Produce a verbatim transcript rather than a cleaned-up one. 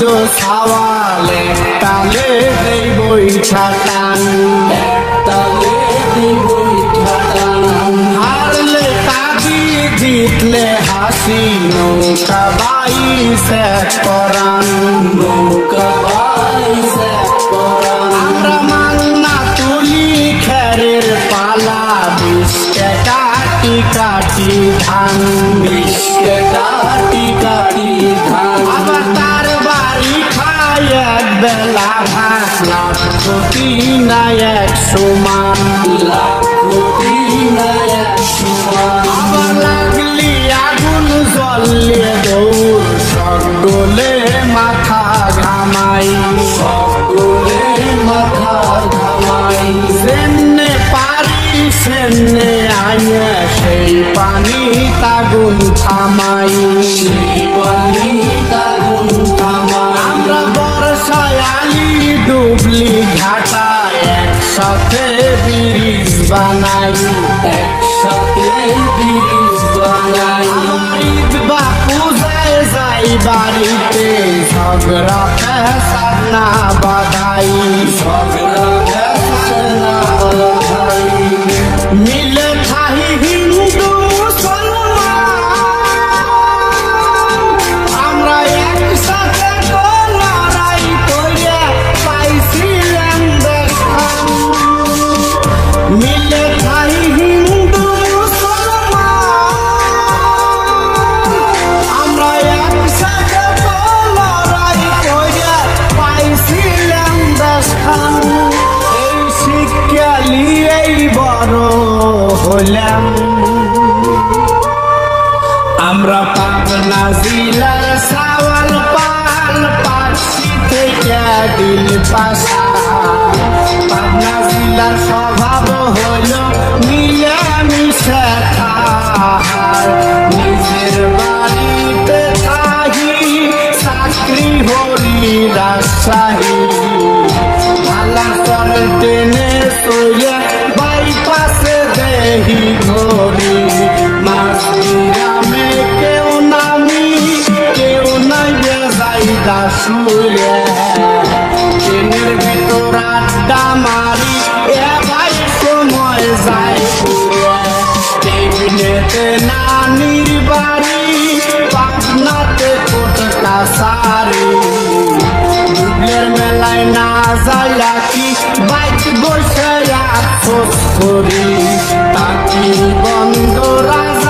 সাওয়ালে তালে দেই বইঠা টান তালে দেই বইঠা টান হারলে কাঁদি জিতলে হাসি নৌকা বাইসে পরাণ নৌকা বাইসে পরাণ আমরা মান্না তুলি খেরের পালা বিষকে কাটি কাটি ধান বিষকে কাটি কাটি ধান আবার তার বাড়ি খায় এক বেলা ভাত লাখ কোটি না এক সমান লাখ কোটি না এক সমান আবার লাগলি আগুন জ্বললে দৌড় সকলে মাথা ঘামাই সকলে মাথা ঘামাই সেমনে পারি সেমনে আইনে সেই পানি তাগুন থামাই সেই পানি তাগুন থামাই আমরা বর্ষায় আলি ডুবলি ঘাটা একসাথে ব্রিজ বানাই একসাথে ব্রিজ বানাই ঈদ বা পূজায় যাই বাড়িতে ঝগড়া ফ্যাসাদ না বাধাই ঝগড়া ফ্যাসাদ না বাধাই মিলে খাই হিন্দু আমরা একসাথে লড়াই করে পাইছিলাম দেখান মিলে খাই হিন্দু আমরা একসাথে লড়াই করে পাইছিলাম দেখান এই শিক্ষা লিয়েই বড় হলাম আমরা পাবনা জেলার সাওয়াল পাল পাশি থেকে দিল পাশা পাবনা জেলার স্বভাব হলো মিলে মিশে থাকার নিজের বাড়িতে থাকি চাকরি হরি রাজশাহী ভালা সর টেনে সইলে বাইপাসে দেহি ঘড়ি মাছ গ্রামে কেউ নামি কেউ নাই বেজাইদা শুয়ে ট্রেনের ভিতর আড্ডা মারি এ ভাই সময় যায় পুরে টেবিলেতে নানির বাড়ি পাবনাতে কোটকা সারি দুধের মেলায় না যায় কি বাইক বসে আফসোস করি তাকি বন্ধ রাজ